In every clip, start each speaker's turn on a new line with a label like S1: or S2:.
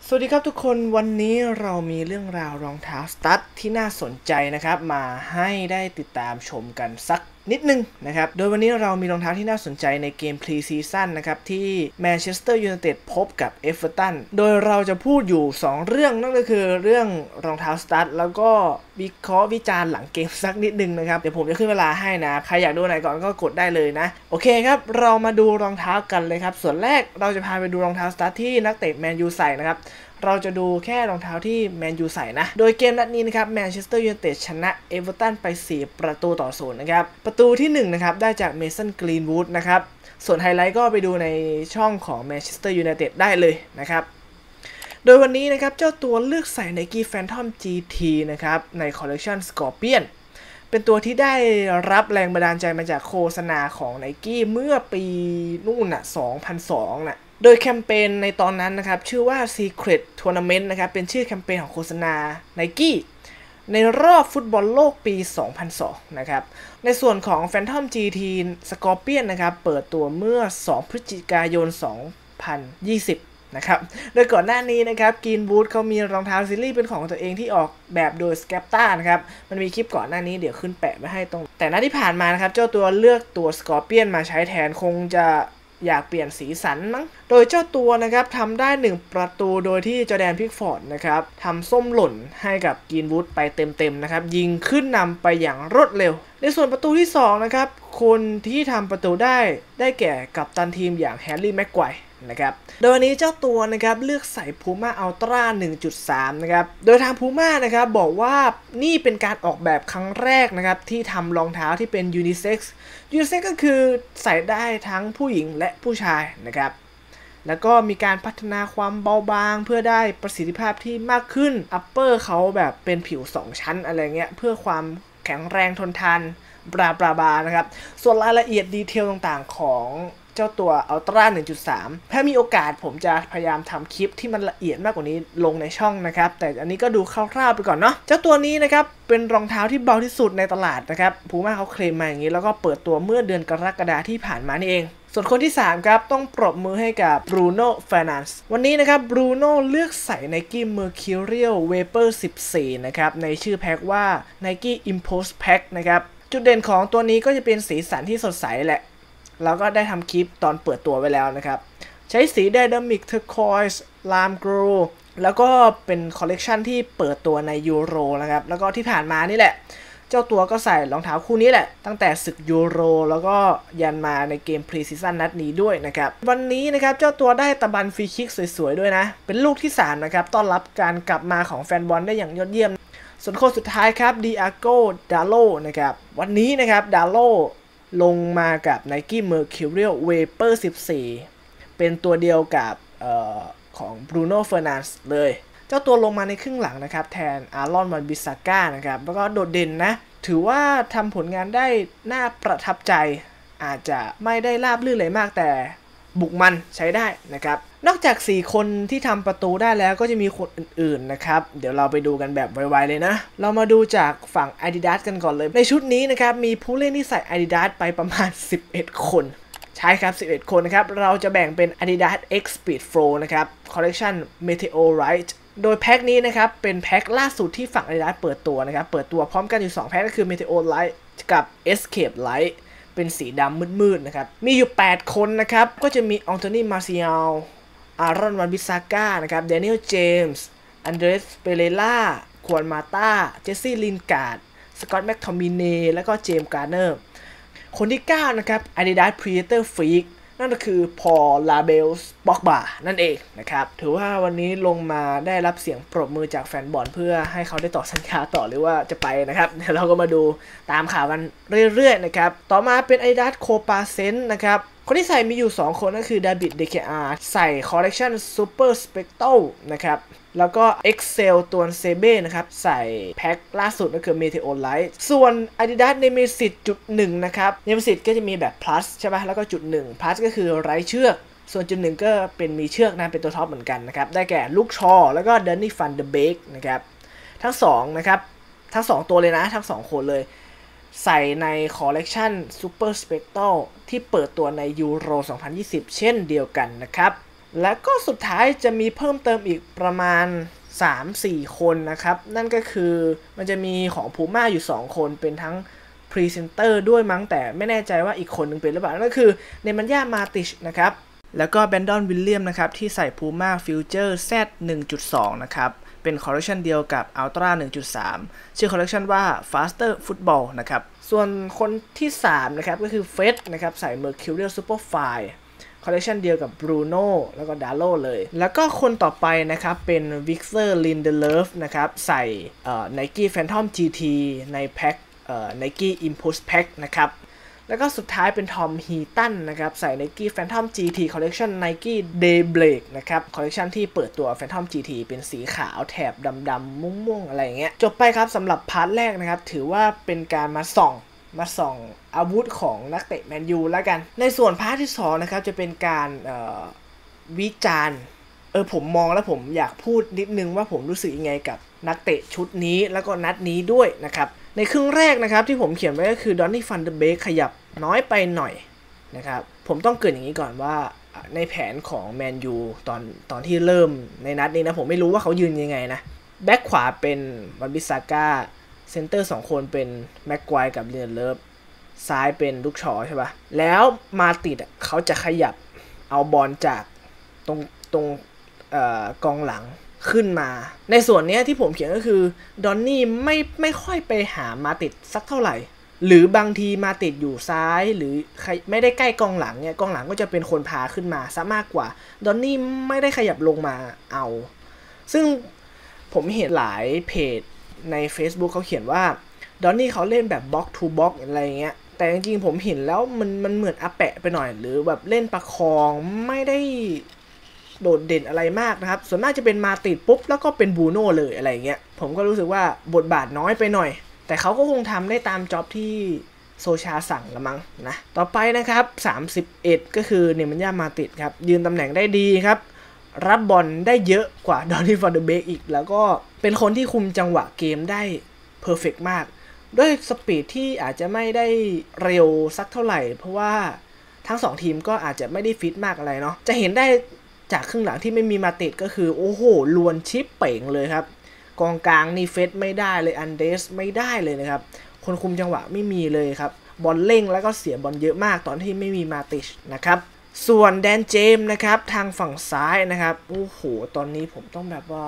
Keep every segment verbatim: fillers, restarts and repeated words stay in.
S1: สวัสดีครับทุกคนวันนี้เรามีเรื่องราวรองเท้าสตั๊ดที่น่าสนใจนะครับมาให้ได้ติดตามชมกันสักนิดนึงนะครับโดยวันนี้เรามีรองเท้าที่น่าสนใจในเกมพรีซีซั่นนะครับที่แมนเชสเตอร์ยูไนเต็ดพบกับเอเวอร์ตันโดยเราจะพูดอยู่สองเรื่องนั่นก็คือเรื่องรองเท้าสตั๊ดแล้วก็วิเคราะห์วิจารณ์หลังเกมสักนิดนึงนะครับเดี๋ยวผมจะขึ้นเวลาให้นะใครอยากดูไหนก่อนก็กดได้เลยนะโอเคครับเรามาดูรองเท้ากันเลยครับส่วนแรกเราจะพาไปดูรองเท้าสตั๊ดที่นักเตะแมนยูใส่นะครับเราจะดูแค่รองเท้าที่แมนยูใส่นะโดยเกมนัดนี้นะครับแมนเชสเตอร์ยูไนเต็ดชนะเอเวอร์ตันไปสี่ประตูต่อศูนย์นะครับประตูที่หนึ่งนะครับได้จากเมสันกรีนวูดนะครับส่วนไฮไลท์ก็ไปดูในช่องของแมนเชสเตอร์ยูไนเต็ดได้เลยนะครับโดยวันนี้นะครับเจ้าตัวเลือกใส่ Nike Phantom จี ที นะครับในคอลเลคชัน Scorpion เป็นตัวที่ได้รับแรงบันดาลใจมาจากโฆษณาของ Nike เมื่อปีนู่นน่ะสองพันสองน่ะโดยแคมเปญในตอนนั้นนะครับชื่อว่า Secret Tournament นะครับเป็นชื่อแคมเปญของโฆษณา Nike ในรอบฟุตบอลโลกปี สองพันสอง นะครับในส่วนของ Phantom จี ที Scorpion นะครับเปิดตัวเมื่อ สองพฤศจิกายน สองพันยี่สิบ นะครับโดยก่อนหน้านี้นะครับกรีนวูดเขามีรองเท้าซีรีส์เป็นของตัวเองที่ออกแบบโดย Skepta นะครับมันมีคลิปก่อนหน้านี้เดี๋ยวขึ้นแปะไว้ให้ตรงแต่หน้าที่ผ่านมานะครับเจ้าตัวเลือกตัว Scorpion มาใช้แทนคงจะอยากเปลี่ยนสีสันมั้งโดยเจ้าตัวนะครับทำได้หนึ่งประตูโดยที่จอร์แดนพิกฟอร์ดนะครับทำส้มหล่นให้กับกรีนวูดไปเต็มๆนะครับยิงขึ้นนำไปอย่างรวดเร็วในส่วนประตูที่สองนะครับคนที่ทำประตูได้ได้แก่กัปตันทีมอย่างแฮร์รี่แม็กไกวร์นะครับโดยวันนี้เจ้าตัวนะครับเลือกใส่ Puma Ultra หนึ่งจุดสาม นะครับโดยทาง Puma นะครับบอกว่านี่เป็นการออกแบบครั้งแรกนะครับที่ทำรองเท้าที่เป็น Unisex Unisex ก็คือใส่ได้ทั้งผู้หญิงและผู้ชายนะครับแล้วก็มีการพัฒนาความเบาบางเพื่อได้ประสิทธิภาพที่มากขึ้น Upper เขาแบบเป็นผิวสองชั้นอะไรเงี้ยเพื่อความแข็งแรงทนทานบลาบลาบานะครับส่วนรายละเอียดดีเทลต่างๆของเจ้าตัว Ultra หนึ่งจุดสาม ถ้ามีโอกาสผมจะพยายามทำคลิปที่มันละเอียดมากกว่านี้ลงในช่องนะครับแต่อันนี้ก็ดูคร่าวๆไปก่อนเนาะเจ้าตัวนี้นะครับเป็นรองเท้าที่เบาที่สุดในตลาดนะครับพูม่าเขาเคลมมาอย่างนี้แล้วก็เปิดตัวเมื่อเดือนกรกฎาคมที่ผ่านมานี่เองส่วนคนที่สามครับต้องปรบมือให้กับบรูโน่เฟอร์นันด์วันนี้นะครับบรูโน่เลือกใส่ Nike Mercurial Vapor สิบสี่ นะครับในชื่อแพ็คว่า Nike Impulse Pack นะครับจุดเด่นของตัวนี้ก็จะเป็นสีสันที่สดใสแหละเราก็ได้ทำคลิปตอนเปิดตัวไว้แล้วนะครับใช้สีไดนามิกเทอร์คอยส์ลามโกรแล้วก็เป็นคอลเลกชันที่เปิดตัวในยูโรนะครับแล้วก็ที่ผ่านมานี่แหละเจ้าตัวก็ใส่รองเท้าคู่นี้แหละตั้งแต่ศึกยูโรแล้วก็ยันมาในเกมพรีซีซั่นนัดนี้ด้วยนะครับวันนี้นะครับเจ้าตัวได้ตะบันฟรีคิกสวยๆด้วยนะเป็นลูกที่สามนะครับต้อนรับการกลับมาของแฟนบอลได้อย่างยอดเยี่ยมส่วนคนสุดท้ายครับดิอาโกดาโลนะครับวันนี้นะครับดาโลลงมากับ Nike Mercurial Vapor สิบสี่ เป็นตัวเดียวกับเอ่อของ Bruno Fernandes เลยเจ้าตัวลงมาในครึ่งหลังนะครับแทนอารอนวันบิซาก้านะครับแล้วก็โดดเด่นนะถือว่าทำผลงานได้น่าประทับใจอาจจะไม่ได้ราบรื่นเลยมากแต่บุกมันใช้ได้นะครับนอกจากสี่คนที่ทำประตูได้แล้วก็จะมีคนอื่นๆนะครับเดี๋ยวเราไปดูกันแบบไวๆเลยนะเรามาดูจากฝั่ง Adidas กันก่อนเลยในชุดนี้นะครับมีผู้เล่นที่ใส่ Adidas ไปประมาณสิบเอ็ดคนใช่ครับสิบเอ็ดคนนะครับเราจะแบ่งเป็น Adidas X Speed Flow นะครับ Collection Meteorite โดยแพ็คนี้นะครับเป็นแพ็คล่าสุดที่ฝั่ง Adidas เปิดตัวนะครับเปิดตัวพร้อมกันอยู่สองแพ็คก็คือ Meteorite กับ Escape Lightเป็นสีดำมืดๆนะครับมีอยู่แปดคนนะครับก็จะมีอองโทนีมาร์เซียลอารอนวันบิซาก้านะครับเดนิเอลเจมส์อันเดรสเปเรล่าควอนมาต้าเจสซี่ลินการ์ดสกอตต์แม็กทอมิเน่และก็เจมส์การ์เนอร์คนที่เก้านะครับ Adidas Predator Freak นั่นก็คือพอลลาเบลส์บ็อกบานั่นเองนะครับถือว่าวันนี้ลงมาได้รับเสียงปรบมือจากแฟนบอลเพื่อให้เขาได้ต่อสัญญาต่อหรือว่าจะไปนะครับเดี๋ยวเราก็มาดูตามข่าวกันเรื่อยๆนะครับต่อมาเป็น Adidas Copa Sense นะครับคนที่ใส่มีอยู่สองคนก็คือดาวิด เด เค อาร์ ใส่คอลเลคชัน Super Spectral นะครับแล้วก็ Excel ตัวเซเบ้นะครับใส่แพ็คล่าสุดก็คือ Meteorite ส่วน Adidas Nemesis จุดหนึ่ง นะครับ Nemesis ก็จะมีแบบ plus ใช่ป่ะแล้วก็จุดหนึ่ง plus ก็คือไร้เชือกส่วนจุดหนึ่งก็เป็นมีเชือกนะเป็นตัวท็อปเหมือนกันนะครับได้แก่ลูกชอแล้วก็ Danny Van de Beek นะครับทั้งสองนะครับทั้งสองตัวเลยนะทั้งสองคนเลยใส่ในคอลเลกชัน Super Spectral ที่เปิดตัวในยูโรสองพันยี่สิบเช่นเดียวกันนะครับและก็สุดท้ายจะมีเพิ่มเติมอีกประมาณ สามสี่ คนนะครับนั่นก็คือมันจะมีของพูม่าอยู่สองคนเป็นทั้งพรีเซนเตอร์ด้วยมั้งแต่ไม่แน่ใจว่าอีกคนนึงเป็นหรือเปล่านั่นก็คือเนมันย่ามาติชนะครับแล้วก็แบนดอนวิลเลียมนะครับที่ใส่พูม่าฟิวเจอร์ แซด หนึ่งจุดสอง นะครับเป็นคอลเลคชันเดียวกับ Ultra หนึ่งจุดสาม ชื่อคอลเลคชันว่า Faster Football นะครับส่วนคนที่สามนะครับก็คือเฟสนะครับใส่ Mercurial Superfineคอลเลคชันเดียวกับบรูโน่แล้วก็ดาโลเลยแล้วก็คนต่อไปนะครับเป็นวิกเตอร์ลินเดเลฟนะครับใส่เอ่อ Nike Phantom จี ที ในแพ็คเอ่อ Nike Impulse Pack นะครับแล้วก็สุดท้ายเป็นทอมฮีตันนะครับใส่ Nike Phantom จี ที Collection Nike Daybreak นะครับคอลเลคชันที่เปิดตัว Phantom จี ที เป็นสีขาวแถบดำๆม่วงๆอะไรอย่างเงี้ยจบไปครับสำหรับพาร์ทแรกนะครับถือว่าเป็นการมาส่องมาส่องอาวุธของนักเตะแมนยูแล้วกันในส่วนพาร์ทที่สองนะครับจะเป็นการวิจารณ์เออผมมองแล้วผมอยากพูดนิดนึงว่าผมรู้สึกยังไงกับนักเตะชุดนี้แล้วก็นัดนี้ด้วยนะครับในครึ่งแรกนะครับที่ผมเขียนไว้ก็คือดอนนี่ฟันเดอร์เบคขยับน้อยไปหน่อยนะครับผมต้องเกริ่นอย่างนี้ก่อนว่าในแผนของแมนยูตอนตอนที่เริ่มในนัดนี้นะผมไม่รู้ว่าเขายืนยังไงนะแบ็คขวาเป็นวันบิซาก้าเซนเตอร์สองคนเป็นแม็กควายกับเรียนเลิฟซ้ายเป็นลูกชอใช่ปะแล้วมาติดเขาจะขยับเอาบอลจากตรงตรงเอ่อกองหลังขึ้นมาในส่วนนี้ที่ผมเขียนก็คือดอนนี่ไม่ไม่ค่อยไปหามาติดสักเท่าไหร่หรือบางทีมาติดอยู่ซ้ายหรือไม่ได้ใกล้กองหลังเนี่ยกองหลังก็จะเป็นคนพาขึ้นมาซะมากกว่าดอนนี่ไม่ได้ขยับลงมาเอาซึ่งผมเห็นหลายเพจใน Facebook เขาเขียนว่าดอนนี่เขาเล่นแบบบล็อกทูบล็อกอะไรเงี้ยแต่จริงๆผมเห็นแล้วมันมันเหมือนอาแปะไปหน่อยหรือแบบเล่นประคองไม่ได้โดดเด่นอะไรมากนะครับส่วนมากจะเป็นมาติดปุ๊บแล้วก็เป็นบูโน่เลยอะไรเงี้ยผมก็รู้สึกว่าบทบาทน้อยไปหน่อยแต่เขาก็คงทำได้ตามจ็อบที่โซชาสั่งละมั้งนะต่อไปนะครับสามสิบเอ็ดก็คือเนมันย่ามาติดครับยืนตำแหน่งได้ดีครับรับบอลได้เยอะกว่าดอนนี่ฟันเดอร์เบคอีกแล้วก็เป็นคนที่คุมจังหวะเกมได้เพอร์เฟกต์มากด้วยสปีดที่อาจจะไม่ได้เร็วสักเท่าไหร่เพราะว่าทั้งสองทีมก็อาจจะไม่ได้ฟิตมากอะไรเนาะจะเห็นได้จากครึ่งหลังที่ไม่มีมาติดก็คือโอ้โหลวนชิปเป่งเลยครับกองกลางนี่เฟสไม่ได้เลยอันเดสไม่ได้เลยนะครับคนคุมจังหวะไม่มีเลยครับบอลเร่งแล้วก็เสียบอลเยอะมากตอนที่ไม่มีมาติชนะครับส่วนแดนเจมส์นะครับทางฝั่งซ้ายนะครับโอ้โหตอนนี้ผมต้องแบบว่า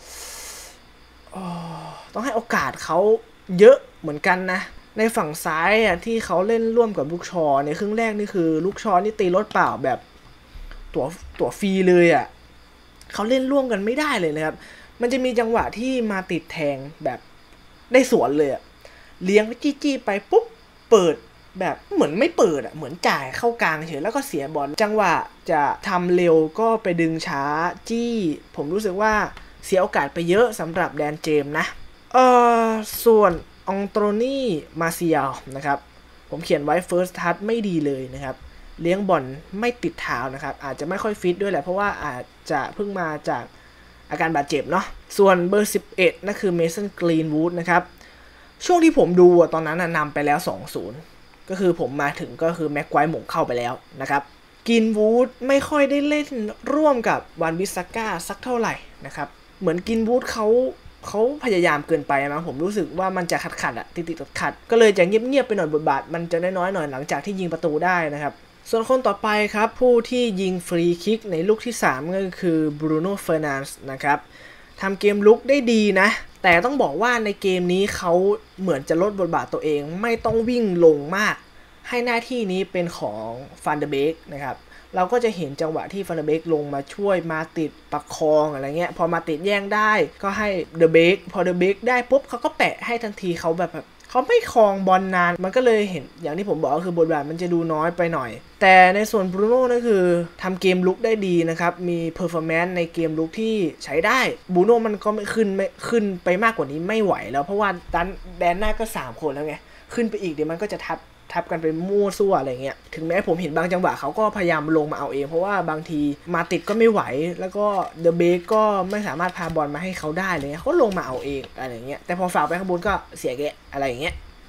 S1: ต้องให้โอกาสเขาเยอะเหมือนกันนะในฝั่งซ้ายอ่ะที่เขาเล่นร่วมกับลูกชอในครึ่งแรกนี่คือลูกชอนี่ตีรถเปล่าแบบตัวตัวฟรีเลยอ่ะเขาเล่นร่วมกันไม่ได้เลยนะครับมันจะมีจังหวะที่มาติดแทงแบบได้สวนเลยอ่ะเลี้ยงจี้ๆไปปุ๊บเปิดแบบเหมือนไม่เปิดอ่ะเหมือนจ่ายเข้ากลางเฉยแล้วก็เสียบอลจังหวะจะทำเร็วก็ไปดึงช้าจี้ผมรู้สึกว่าเสียโอกาสไปเยอะสำหรับแดนเจมส์นะเอ่อส่วนองโตนี่มาเซียลนะครับผมเขียนไว้ first touch ไม่ดีเลยนะครับเลี้ยงบอลไม่ติดเท้านะครับอาจจะไม่ค่อยฟิตด้วยแหละเพราะว่าอาจจะเพิ่งมาจากอาการบาดเจ็บเนาะส่วนเบอร์สิบเอ็ดนั่นคือเมสันกรีนวูดนะครับช่วงที่ผมดูตอนนั้นนำไปแล้ว สองศูนย์ ก็คือผมมาถึงก็คือแม็กไกวร์หม่งเข้าไปแล้วนะครับกรีนวูดไม่ค่อยได้เล่นร่วมกับวันบิซาก้าสักเท่าไหร่นะครับเหมือนกรีนวูดเขาเขาพยายามเกินไปนะผมรู้สึกว่ามันจะขัดขัดอะติดติดขัดก็เลยจะเงียบๆไปหน่อยบทบาทมันจะน้อยๆหน่อยหลังจากที่ยิงประตูได้นะครับส่วนคนต่อไปครับผู้ที่ยิงฟรีคิกในลูกที่สามก็คือบรูโน่เฟอร์นันด์นะครับทำเกมลุกได้ดีนะแต่ต้องบอกว่าในเกมนี้เขาเหมือนจะลดบทบาทตัวเองไม่ต้องวิ่งลงมากให้หน้าที่นี้เป็นของฟันเดอร์เบคนะครับเราก็จะเห็นจังหวะที่ฟันเดอร์เบคลงมาช่วยมาติดประคองอะไรเงี้ยพอมาติดแย่งได้ก็ให้เดอะเบคพอเดอะเบคได้ปุ๊บเขาก็แปะให้ทันทีเขาแบบแบบเขาไม่ครองบอลนานมันก็เลยเห็นอย่างที่ผมบอกก็คือบทบาทมันจะดูน้อยไปหน่อยแต่ในส่วนบรูโน่นั่นคือทำเกมลุกได้ดีนะครับมีเพอร์ฟอร์แมนซ์ในเกมลุกที่ใช้ได้บรูโน่มันก็ไม่ขึ้นไม่ขึ้นไปมากกว่านี้ไม่ไหวแล้วเพราะว่าดันแดนหน้าก็สามคนแล้วไงขึ้นไปอีกเดี๋ยวมันก็จะทับทับกันไปมั่วซั่วอะไรเงี้ยถึงแม้ผมเห็นบางจังหวะเขาก็พยายามลงมาเอาเองเพราะว่าบางทีมาติดก็ไม่ไหวแล้วก็เดอะเบคก็ไม่สามารถพาบอลมาให้เขาได้เลยเขาลงมาเอาเองอะไรเงี้ยแต่พอฝากไปข้างบนก็เสียแกะอะไรเงี้ย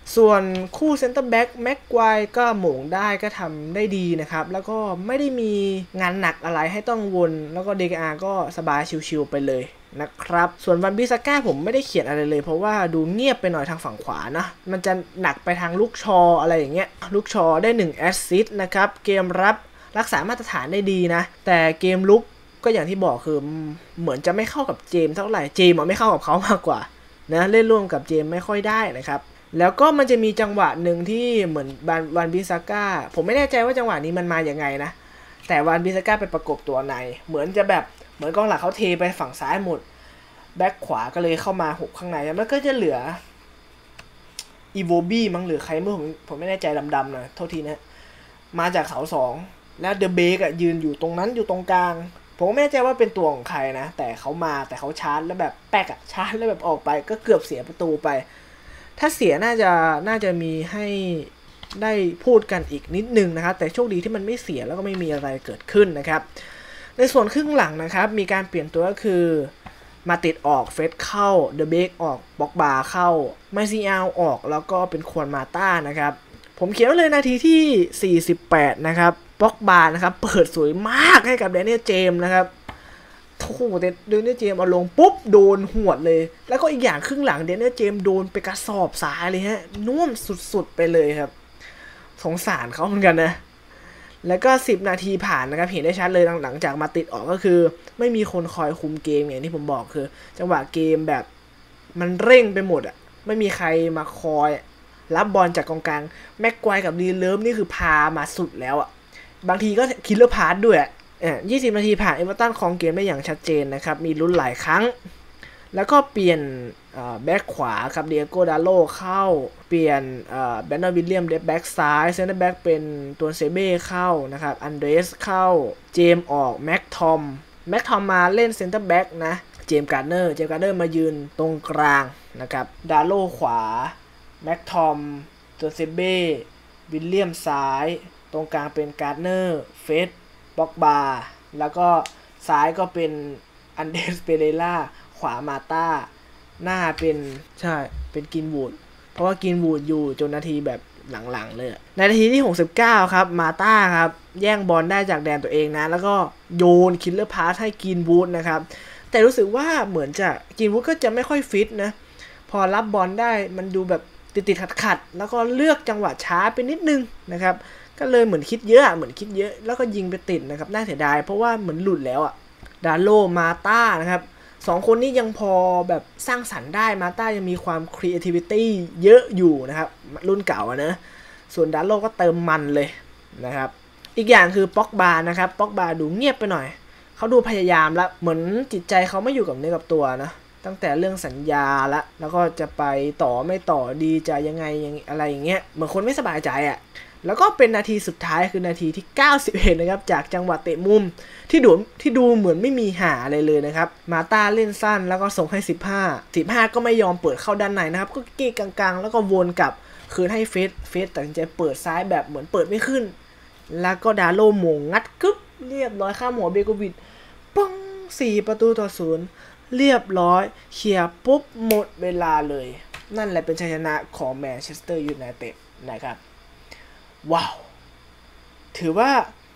S1: ส่วนคู่เซนเตอร์แบ็กแม็กควายก็หม่งได้ก็ทำได้ดีนะครับแล้วก็ไม่ได้มีงานหนักอะไรให้ต้องวนแล้วก็ ดี เค อาร์ ก็สบายชิวๆไปเลยนะครับส่วนวันบิซาก้าผมไม่ได้เขียนอะไรเลยเพราะว่าดูเงียบไปหน่อยทางฝั่งขวานะมันจะหนักไปทางลูกชออะไรอย่างเงี้ยลูกชอได้หนึ่งแอสซิสต์นะครับเกมรับรักษามาตรฐานได้ดีนะแต่เกมลุกก็อย่างที่บอกคือเหมือนจะไม่เข้ากับเจมเท่าไหร่เจมไม่เข้ากับเขามากกว่านะเล่นร่วมกับเจมไม่ค่อยได้นะครับแล้วก็มันจะมีจังหวะหนึ่งที่เหมือนวันบิซาก้าผมไม่แน่ใจว่าจังหวะนี้มันมาอย่างไงนะแต่วันบิซาก้าไปประกบตัวในเหมือนจะแบบเหมือนกองหลังเขาเทไปฝั่งซ้ายหมดแบ็คขวาก็เลยเข้ามาหกข้างในแล้วมันก็จะเหลืออีโวบี้มั้งหรือใครเมื่อผมผมไม่แน่ใจดำๆหน่อยโทษทีนะมาจากเสาสองแล้วเดอะเบกอะยืนอยู่ตรงนั้นอยู่ตรงกลางผมไม่แน่ใจว่าเป็นตัวของใครนะแต่เขามาแต่เขาชาร์จแล้วแบบแป๊กอะชาร์จแล้วแบบออกไปก็เกือบเสียประตูไปถ้าเสียน่าจะน่าจะมีให้ได้พูดกันอีกนิดนึงนะครับแต่โชคดีที่มันไม่เสียแล้วก็ไม่มีอะไรเกิดขึ้นนะครับในส่วนครึ่งหลังนะครับมีการเปลี่ยนตัวก็คือมาติดออกเฟสเข้าเดอะเบกออกบ็อกบาเข้าไมซีอาออกแล้วก็เป็นควรมาต้านะครับผมเขียนไว้เลยนาทีที่สี่สิบแปดนะครับบ็อกบานะครับเปิดสวยมากให้กับแดเนียลเจมส์นะครับโอ้โหเดนเนียลเจมส์เอาลงปุ๊บโดนหวดเลยแล้วก็อีกอย่างครึ่งหลังเดนเนียลเจมส์โดนไปกระสอบสายเลยฮะน่วมสุดๆไปเลยครับสงสารเขาเหมือนกันนะแล้วก็สิบนาทีผ่านนะครับเห็นได้ชัดเลยหลังจากมาติดออกก็คือไม่มีคนคอยคุมเกมอย่างที่ผมบอกคือจังหวะเกมแบบมันเร่งไปหมดอ่ะไม่มีใครมาคอยรับบอลจากกองกลางแม็กควายกับดีเลิฟนี่คือพามาสุดแล้วอ่ะบางทีก็คิลเลอร์พาสด้วยอ่ะยี่สิบนาทีผ่านเอเวอร์ตันครองเกมได้อย่างชัดเจนนะครับมีลุ้นหลายครั้งแล้วก็เปลี่ยนแบ็คขวาครับเดียโกดาโลเข้าเปลี่ยนแบนนอร์วิลเลียมเดฟแบ็คซ้ายเซนเตอร์แบ็คเป็นตัวเซเบ้เข้านะครับอันเดรสเข้าเจมออกแม็กทอมแม็กทอมมาเล่นเซนเตอร์แบ็คนะเจมการ์เนอร์เจมการ์เนอร์มายืนตรงกลางนะครับดาโลขวาแม็กทอมตัวเซเบ้วิลเลียมซ้ายตรงกลางเป็นการ์เนอร์เฟสบ็อกบาแล้วก็ซ้ายก็เป็นอันเดรสเปเรล่าขวามาต้าหน้าเป็นใช่เป็นกินวูดเพราะว่ากินวูดอยู่จนนาทีแบบหลังๆเลยในนาทีที่หกสิบเก้าครับมาต้าครับแย่งบอลได้จากแดนตัวเองนะแล้วก็โยนคิลเลอร์พาสให้กินวูดนะครับแต่รู้สึกว่าเหมือนจะกินวูดก็จะไม่ค่อยฟิตนะพอรับบอลได้มันดูแบบติดๆขัดๆแล้วก็เลือกจังหวะช้าไปนิดนึงนะครับก็เลยเหมือนคิดเยอะเหมือนคิดเยอะแล้วก็ยิงไปติดนะครับน่าเสียดายเพราะว่าเหมือนหลุดแล้วอะดาโลมาต้านะครับสองคนนี้ยังพอแบบสร้างสรรค์ได้มาต้ายังมีความ creativity เยอะอยู่นะครับรุ่นเก่าอะนะส่วนดาโลก็เติมมันเลยนะครับอีกอย่างคือป็อกบานะครับป็อกบาดูเงียบไปหน่อยเขาดูพยายามแล้วเหมือนจิตใจเขาไม่อยู่กับเนื้อกับตัวนะตั้งแต่เรื่องสัญญาละแล้วก็จะไปต่อไม่ต่อดีจะยังไงยังอะไรอย่างเงี้ยเหมือนคนไม่สบายใจอะแล้วก็เป็นนาทีสุดท้ายคือนาทีที่เก้าสิบเอ็ดนะครับจากจังหวะเตะมุมที่ดูที่ดูเหมือนไม่มีหาอะไรเลยนะครับมาต้าเล่นสั้นแล้วก็ส่งให้สิบห้า สิบห้าก็ไม่ยอมเปิดเข้าด้านในนะครับก็เกะกลางๆแล้วก็วนกลับคืนให้เฟสเฟสตัดสินใจเปิดซ้ายแบบเหมือนเปิดไม่ขึ้นแล้วก็ดาโลโมงงัดกึ๊บเรียบร้อยข้ามหัวเบโกวิดปังสี่ประตูต่อศูนย์เรียบร้อยเคลียร์ปุ๊บหมดเวลาเลยนั่นแหละเป็นชัยชนะของแมนเชสเตอร์ยูไนเต็ดนะครับว้าวถือว่า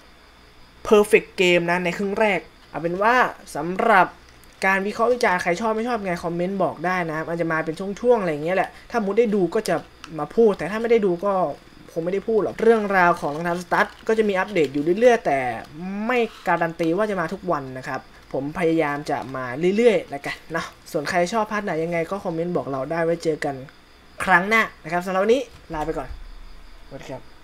S1: perfect game นะในครึ่งแรกเอาเป็นว่าสำหรับการวิเคราะห์วิจารณ์ใครชอบไม่ชอบไงคอมเมนต์บอกได้นะมันจะมาเป็นช่วงๆอะไรอย่างเงี้ยแหละถ้ามุดได้ดูก็จะมาพูดแต่ถ้าไม่ได้ดูก็คงไม่ได้พูดหรอกเรื่องราวของรองเท้าสตั๊ดก็จะมีอัปเดตอยู่เรื่อยๆแต่ไม่การันตีว่าจะมาทุกวันนะครับผมพยายามจะมาเรื่อยๆแล้วกันเนาะส่วนใครชอบพาร์ทไหนยังไงก็คอมเมนต์บอกเราได้ไว้เจอกันครั้งหน้านะครับสำหรับวันนี้ลาไปก่อนสวัสดีครับ